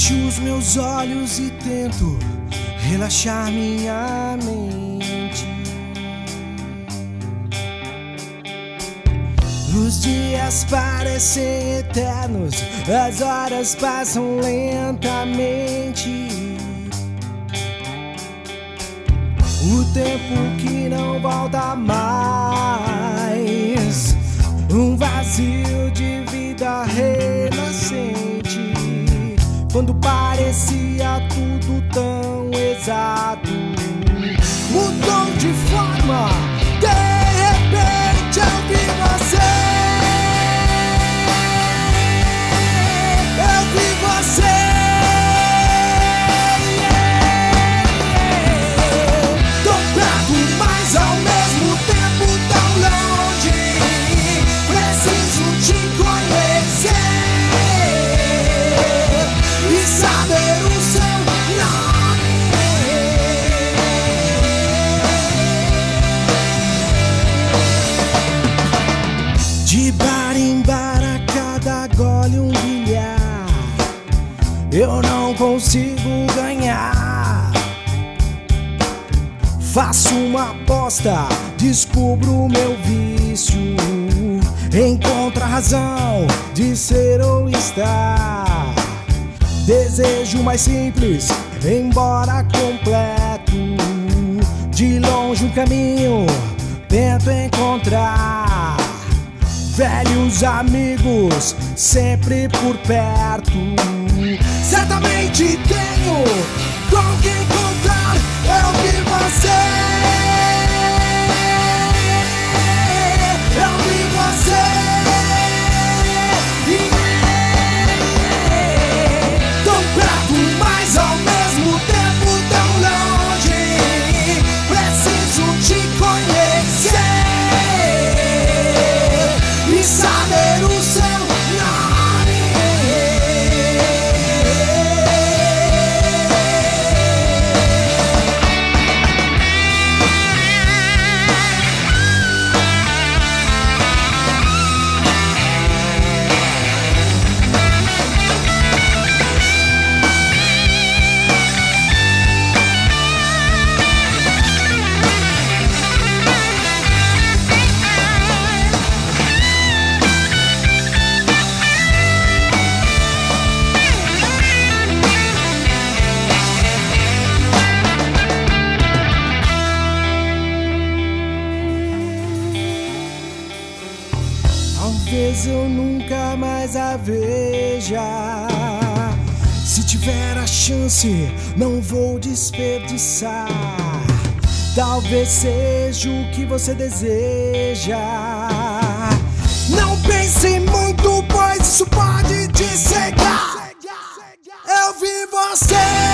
Fecho os meus olhos e tento relaxar minha mente. Os dias parecem eternos, as horas passam lentamente. O tempo que não volta mais, um vazio de vida renascente. Quando parecia tudo tão exato, mudou de forma. De repente eu vi você. Eu vi você. Tô perto, mas ao mesmo tempo tão longe. Preciso te conhecer e saber o seu nome. De bar em bar, a cada gole um bilhar, eu não consigo ganhar. Faço uma aposta, descubro o meu vício, encontro a razão de ser ou estar. Desejo mais simples, embora completo. De longe um caminho tento encontrar. Velhos amigos sempre por perto. Certamente tenho com quem contar. Eu vi você. Eu vi você. Tão perto, mas ao mesmo tempo tão longe. Preciso te conhecer e saber o seu nome. Talvez eu nunca mais a veja. Se tiver a chance, não vou desperdiçar. Talvez seja o que você deseja. Não pense muito, pois isso pode te cegar. Eu vi você.